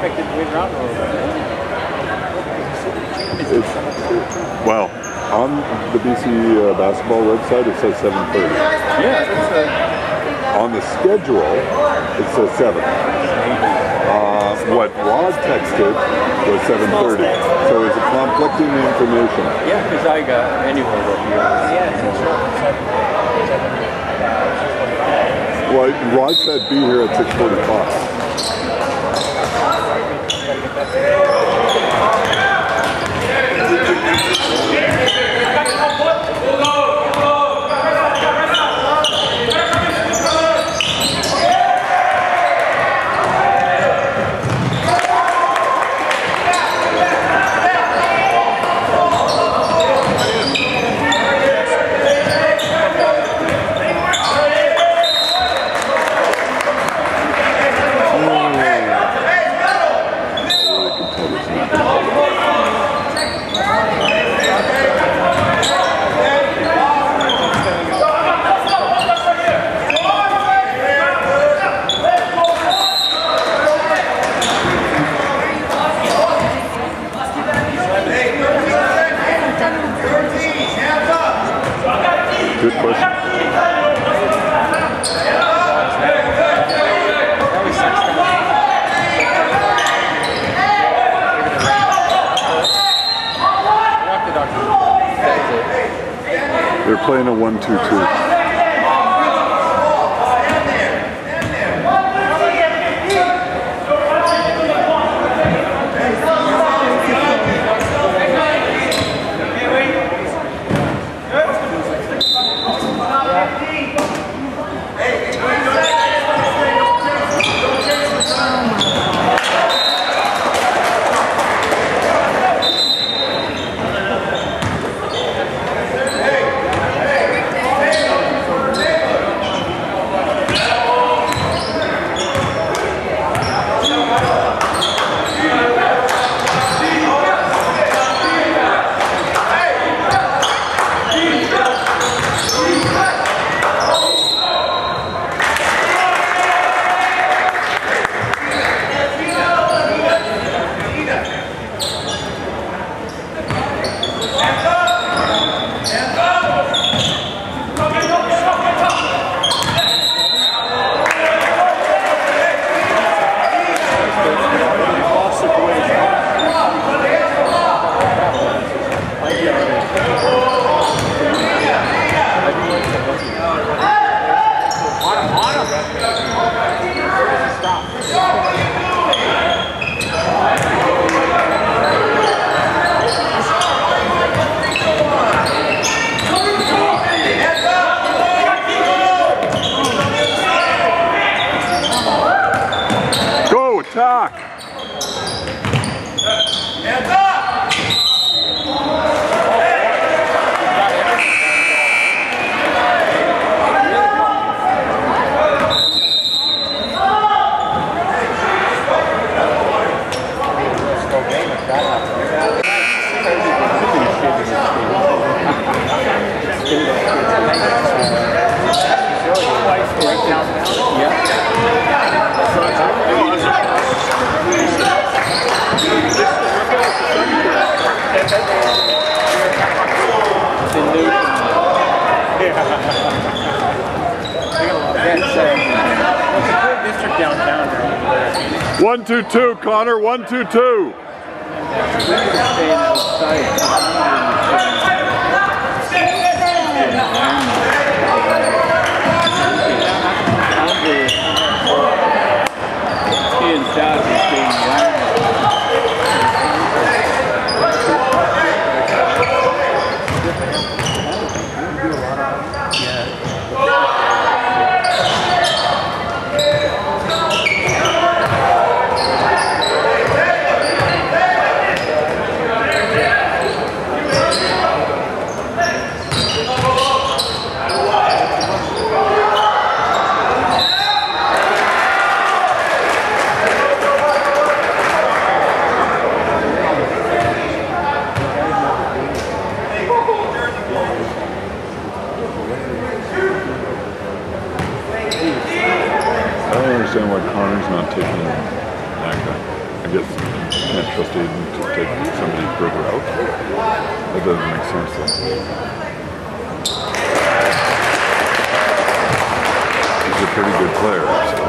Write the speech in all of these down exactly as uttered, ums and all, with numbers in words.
expected to win round roll. It's, well, on the B C uh, basketball website it says seven thirty. Yeah, it's a, on the schedule it says seven. Uh, what Rod texted was seven thirty. So is it conflicting the information? yeah, because I got anyway what you Well, Rod said be here at six forty-five. Good question. They're playing a one two two. Attack! Hands up! One two two, Connor. One two two. I don't understand why Connor's not taking that guy. I guess you can't trust Aiden to take somebody further out. That doesn't make sense though. He's a pretty good player, so.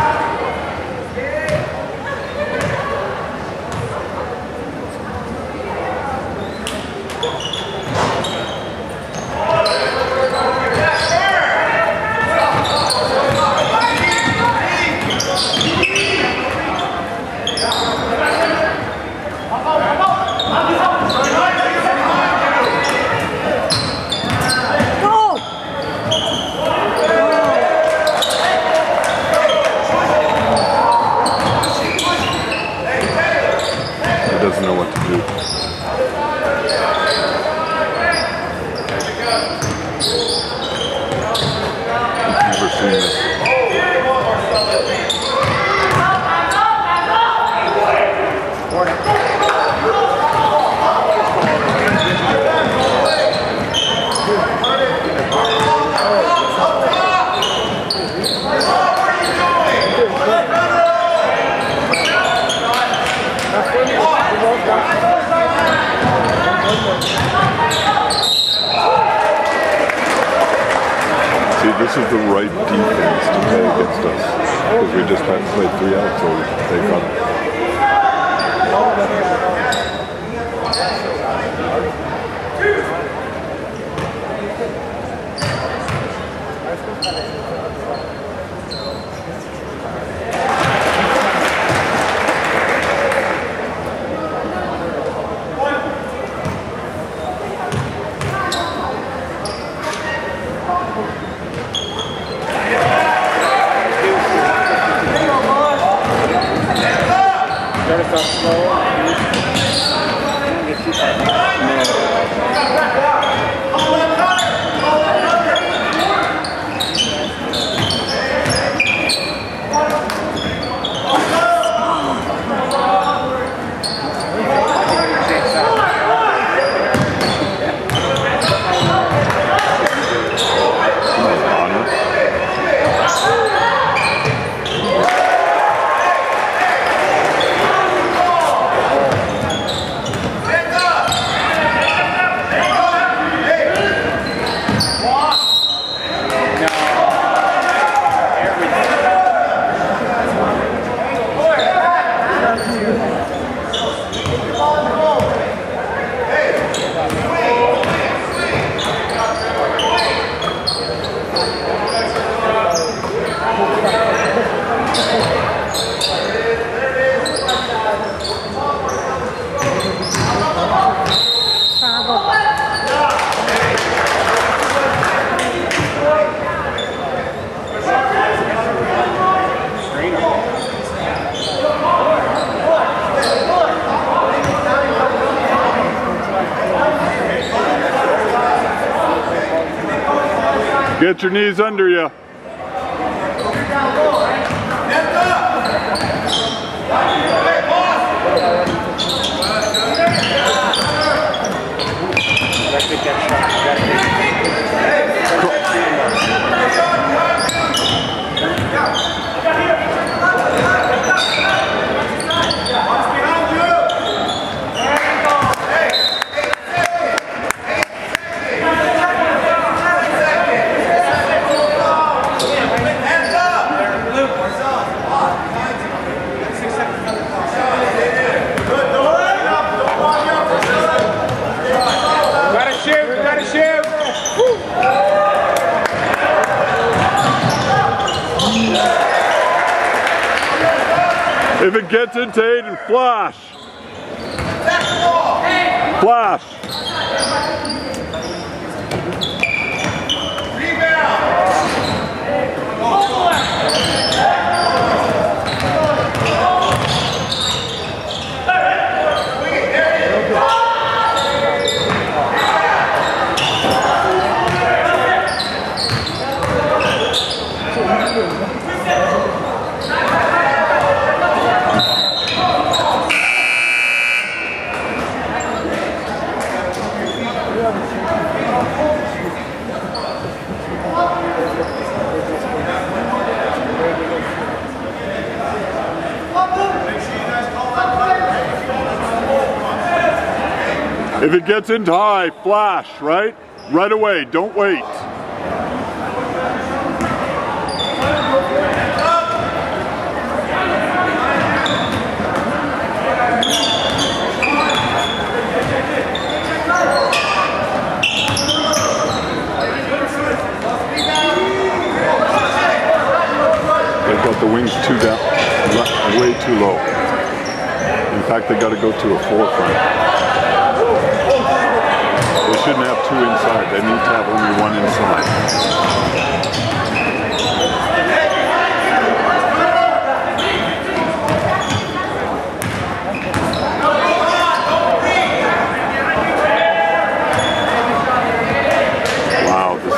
Doesn't know what to do. I've never seen this. See, this is the right defense to play against us, because we just had to play three out, so they got it. Gotta start slow. Don't get too far. Get your knees under you. If it gets into Aiden, flash. Flash. If it gets into high, flash, right? Right away, don't wait. They've got the wings too down, way too low. In fact, they got to go to a forefront. They shouldn't have two inside. They need to have only one inside. Wow, this is...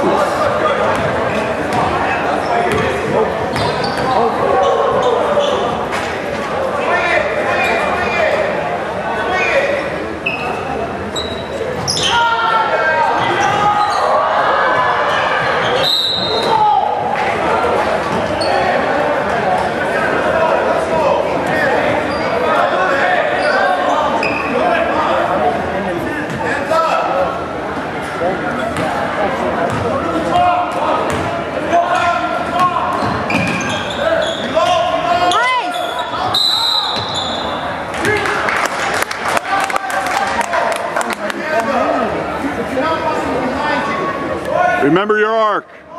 Remember your arc. Come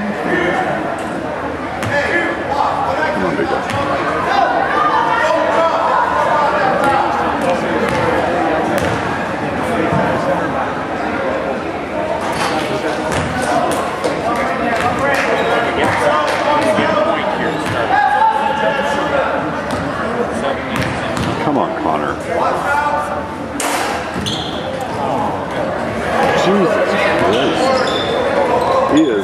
on, big guy. Come on, Connor. Jesus Christ. He is.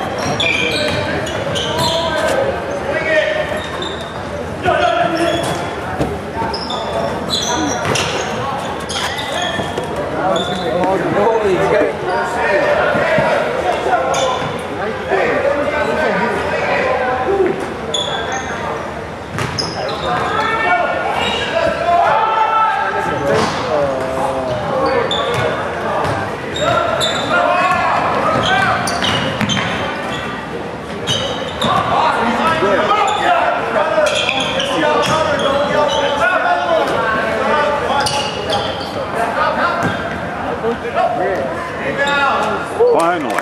Finally.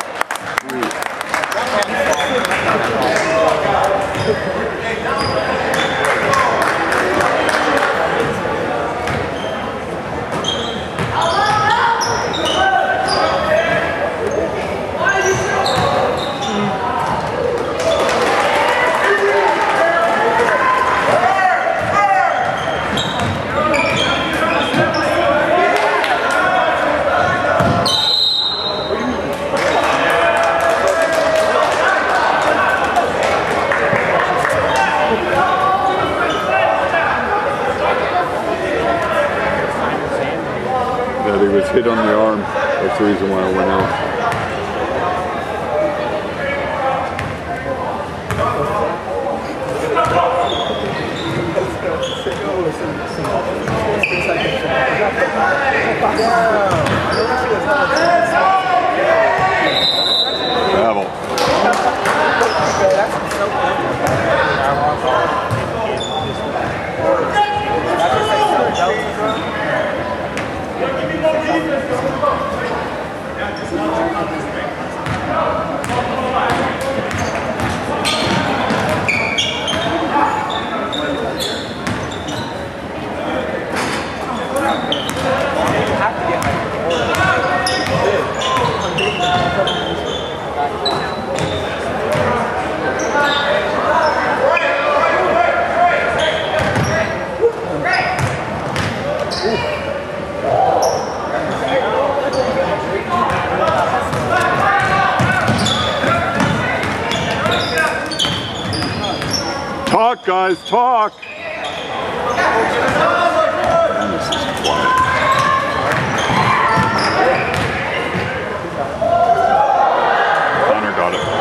He was hit on the arm. That's the reason why I went out. Travel. Talk, guys, talk! Man, this is quiet. Connor got it.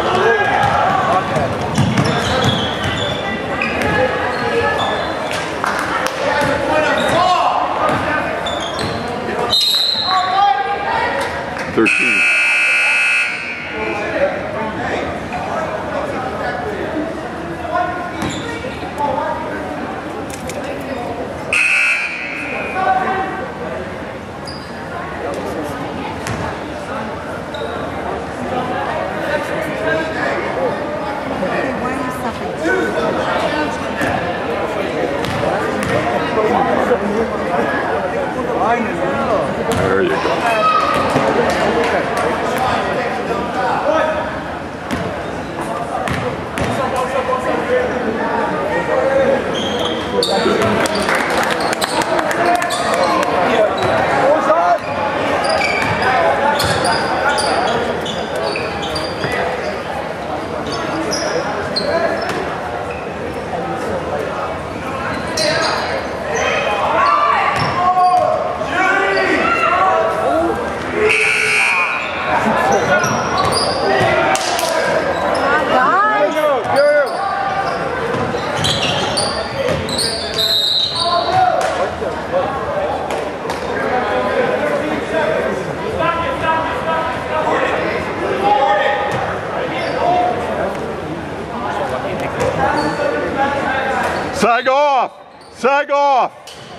Sag off! Sag off!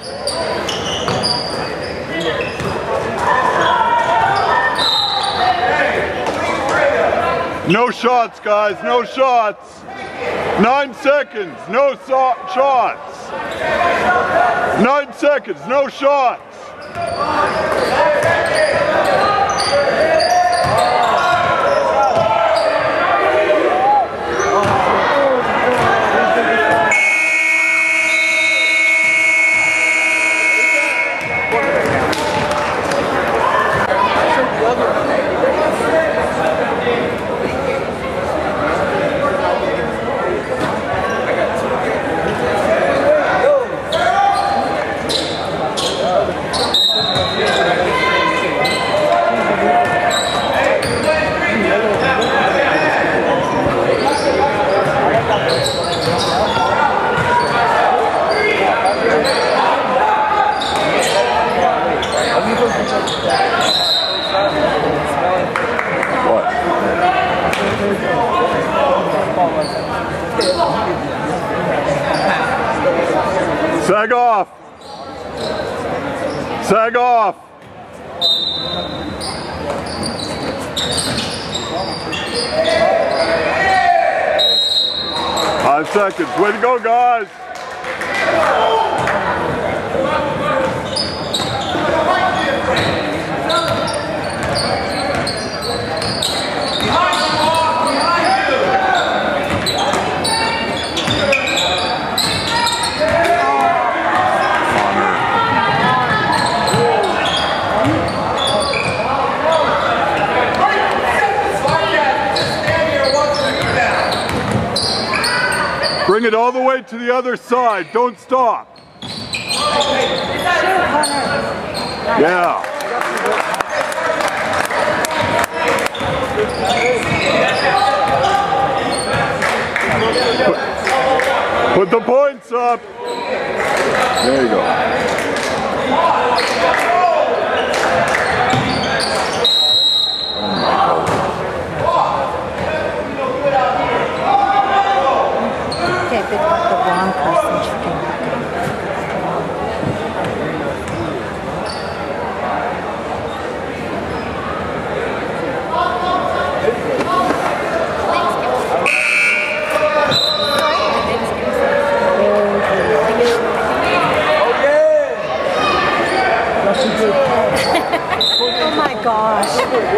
No shots, guys, no shots. Nine seconds, no so shots. Nine seconds, no shots. Sag off! Sag off! Five seconds. Way to go, guys! Bring it all the way to the other side. Don't stop. Yeah. Put, put the points up. There you go. Okay, pick up the wrong person. She can back Oh my gosh.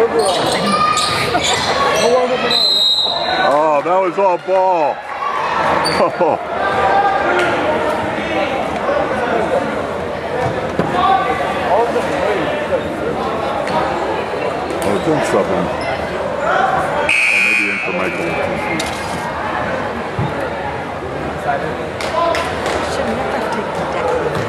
Oh, that was all ball. Oh. Oh, it's in something. Oh, maybe in for Michael. Should never take the deck.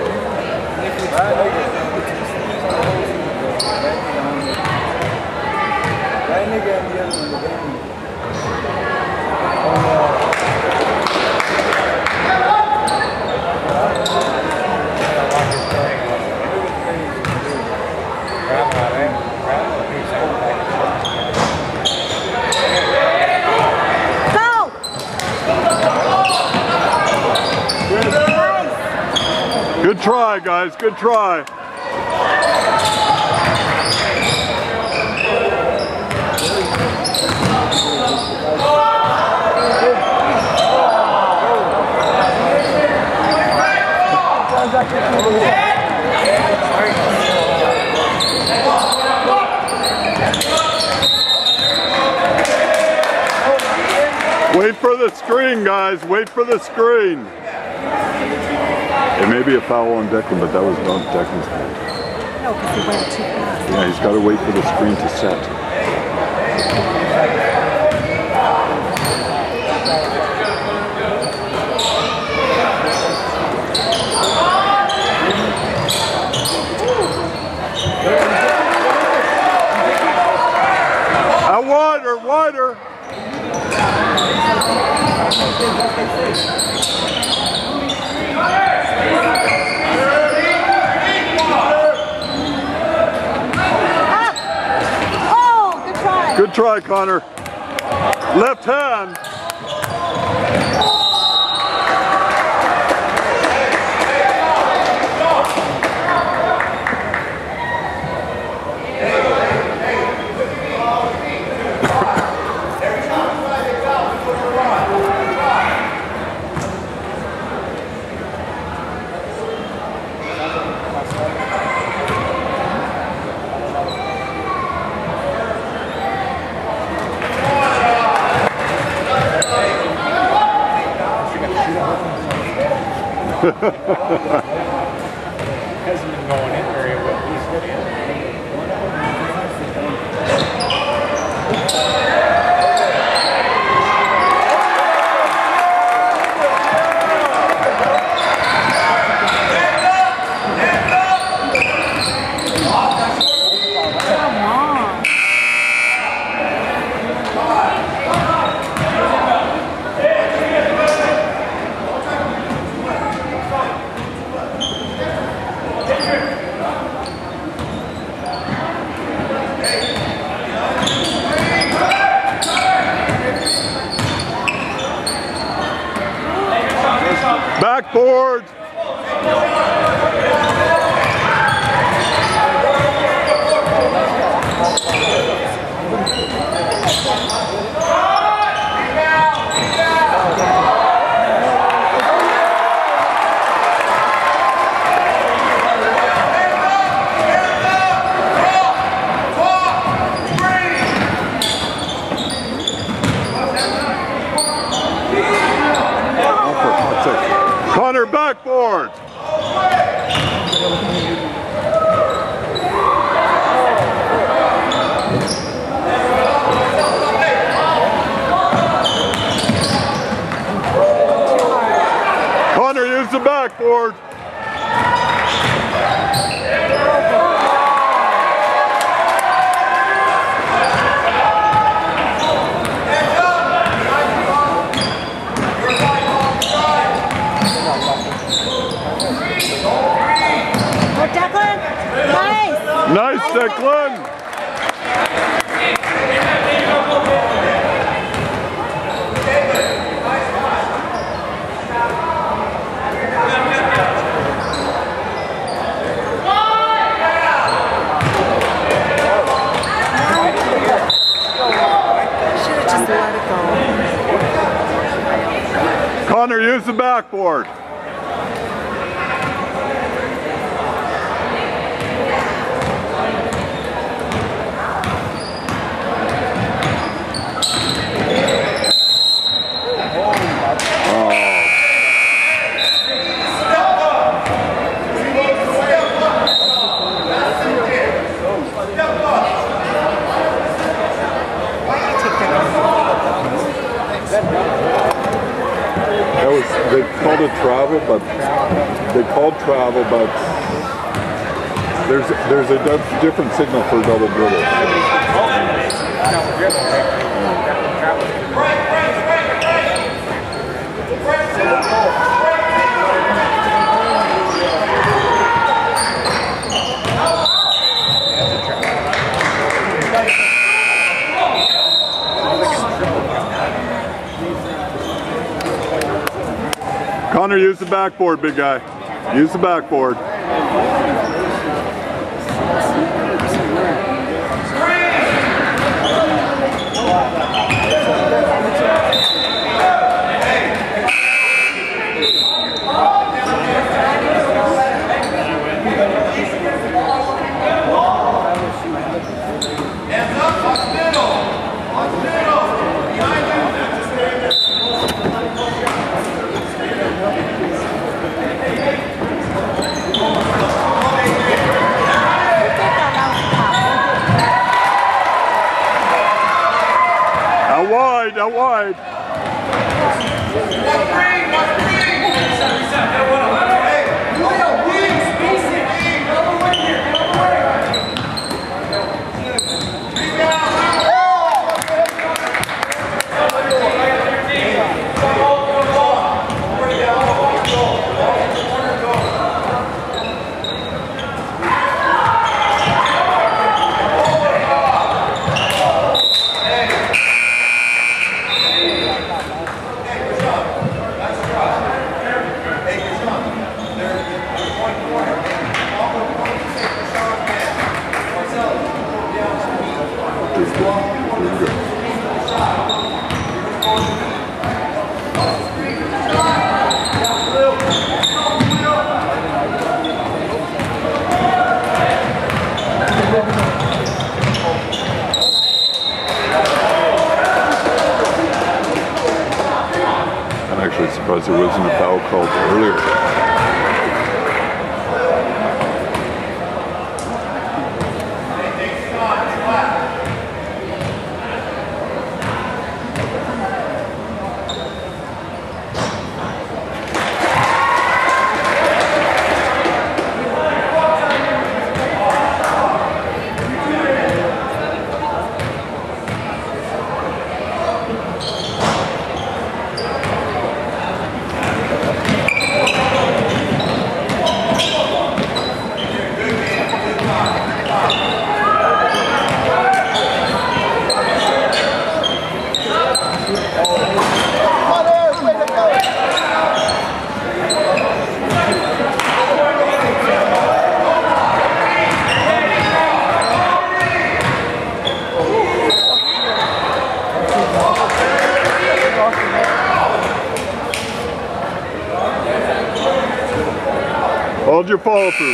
Good try, guys. Good try. Wait for the screen, guys. Wait for the screen. It may be a foul on Declan, but that was not Declan's fault. No, because he went too fast. Yeah, he's got to wait for the screen to set. Oh, good try. Good try, Connor. Left hand. Hasn't been going in very well. He's good in. Backboard. Connor, backboard. Connor, use the backboard. Declan, nice. Nice, Declan. Should have just let it go. Connor, use the backboard. That was, they called it travel, but they called travel, but there's there's a di- different signal for double dribble. Connor, use the backboard, big guy. Use the backboard. Out wide, out wide. Oh! actually surprised there wasn't a foul called earlier. Hold your follow through.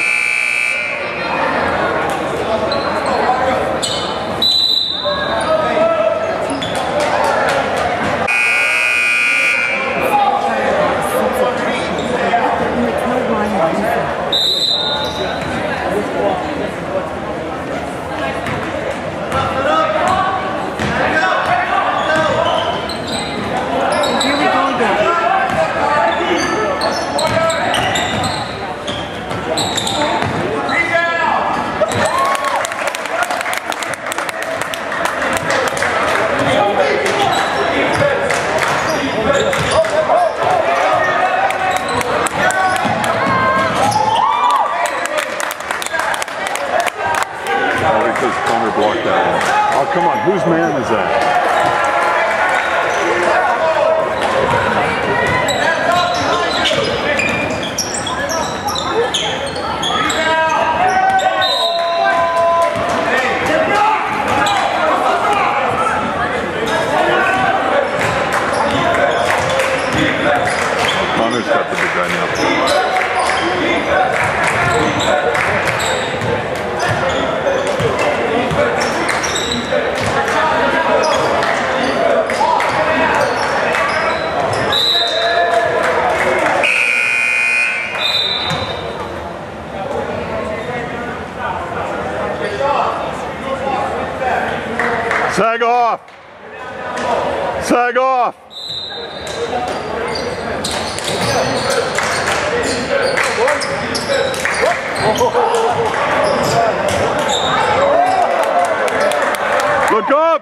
Blocked that one. Oh, come on. Whose man is that? Connor's got the big guy now. Sag off! Sag off! Look up!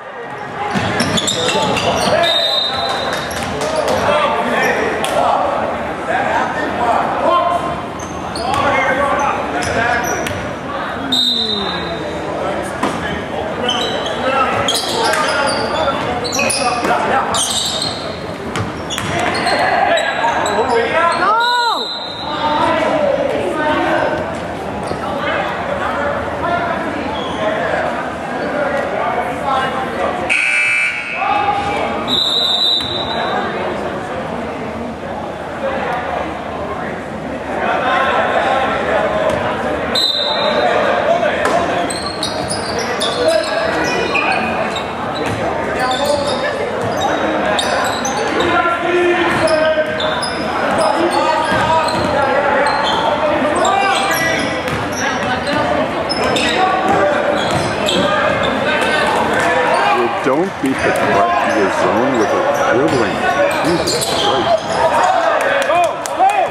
Don't beat the crap to your zone with a dribbling. Jesus Christ. Go! Go!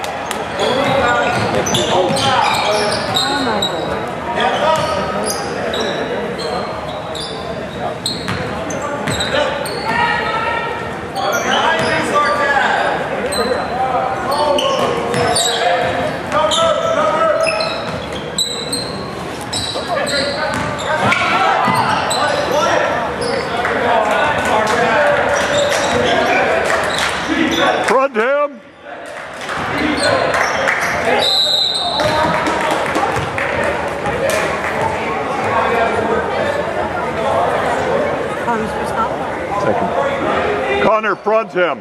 Front him! Second. Connor, front him!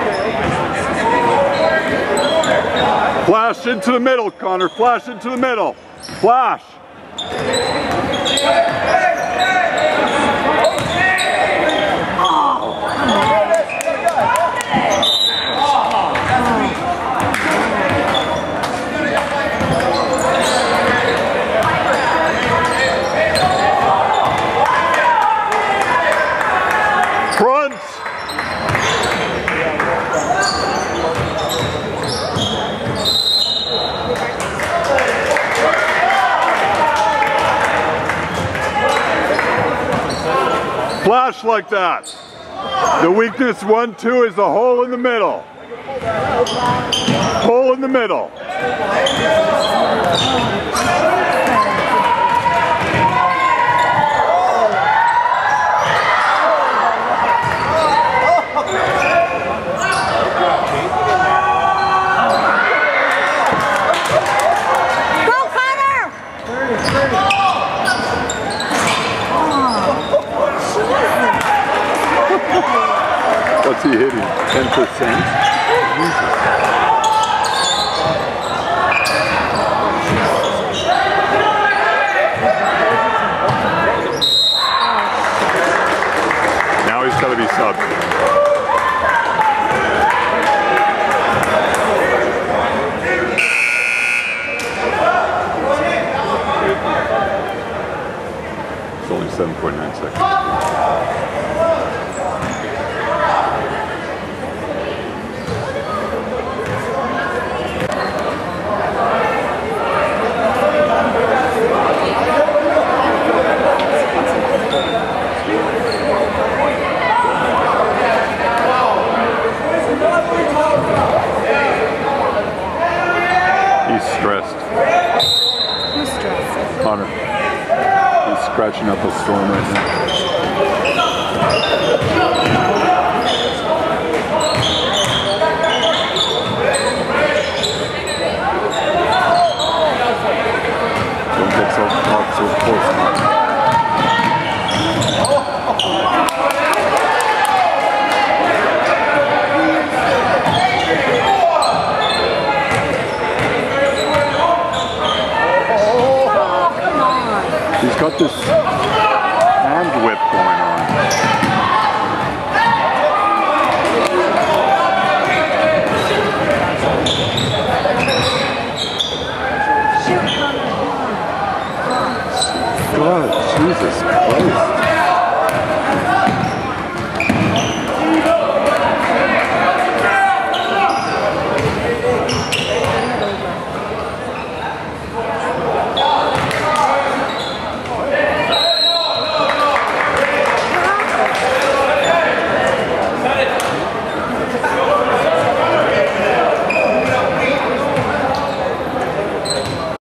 Flash into the middle, Connor. Flash into the middle. Flash. Front. Flash like that. The weakness one, two is the hole in the middle. Hole in the middle. What's he hitting? ten percent? Now he's got to be subbed. It's only seven point nine seconds. Stressed. Who's stressed? Connor. He's scratching up a storm right now.